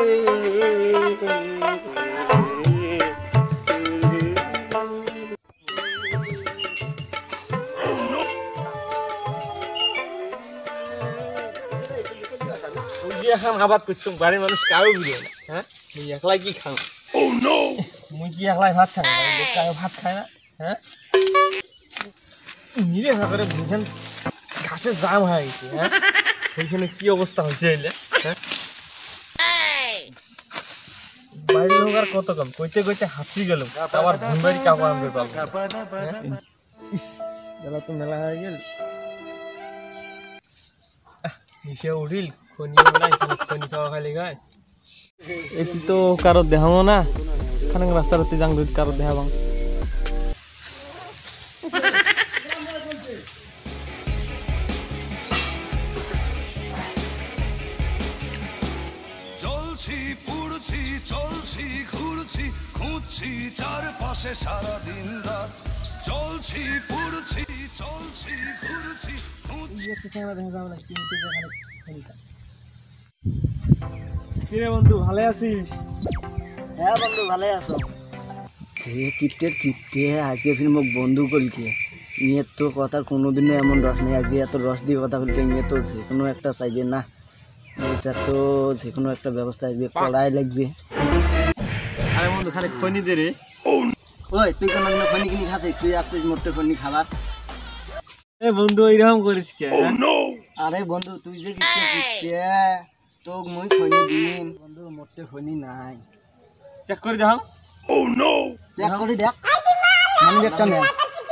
এখন আবাদ করছুম বাড়ির মানুষ কাউ বিলে না হ্যাঁ মুই একলাই কি খাও মুই কি একলাই ভাত খাই কাউ ভাত খায় না হ্যাঁ নিরে ভাগরে বুঝেন ঘাসে জাম হয়ে গেছে হ্যাঁ সেইখানে কি অবস্থা হয়েছে এলে হ্যাঁ বাড়ির লোক আর কত কম কইতে কইতে হাঁচি গেল আবার ঘুমবাড়ি কাপড় আনতে পারবো বেলা তো মেলা হয়ে গেল নিচে উঠিল খনি নাই খনি খাওয়া খালি গায় এটি তো কারো দেখাবো না খানে রাস্তার যাং কারো দেখাবাং চলছি পুড়ছি চলছি ঘুরছি খুঁজছি চারপাশে সারা দিন রাত চলছি পুড়ছি চলছি ঘুরছি কিরে বন্ধু ভালো আছিস? হ্যাঁ বন্ধু ভালো আছো কিপ্টে আজকে ফির মোক বন্ধু কলকে নিয়ে তো কথার কোনোদিনও এমন রস নেই আজকে এত রস দিয়ে কথা কলকে নিয়ে তো যে কোনো একটা চাইবে না এটা তো যে কোনো একটা ব্যবস্থা আসবে পড়াই লাগবে আরে বন্ধু খালি খনি দে রে ওই তুই কোনোদিনও খনি কিনি খাচ্ছিস তুই আসছিস মোটে খনি খাবার এ বন্ধু এইরকম করিস কে আরে বন্ধু তুই যে কিপ্টে তোক মই খনি দিম বন্ধু মোটে খনি নাই চেক করে দাও চেক করে দেখ মানে একটা নে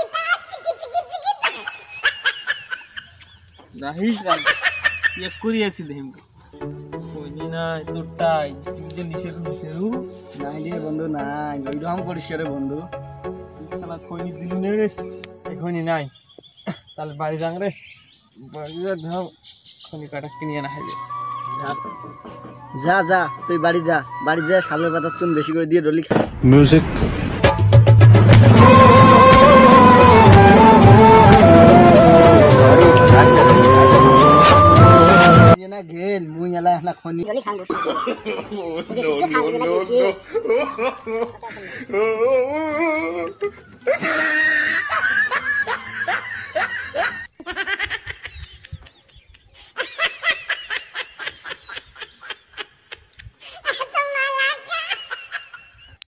নাহিস না চেক করে আসি দেহিম খনি নাই তোরটাই তুই যে নিশেরু নাই রে বন্ধু নাই ওইরকম করিস রে বন্ধু শালা খনি দিলু নে রে খনি নাই তাহলে বাড়ি যাং রে বাড়ি যাও খনি কাটা কিনে না খাইবে যা যা তুই বাড়ি যা শালের পাতার চুন বেশি করে দিয়ে ডলি খা মিউজিক না গেল মুই এলা না খনি ডলি খাঙ্গো নো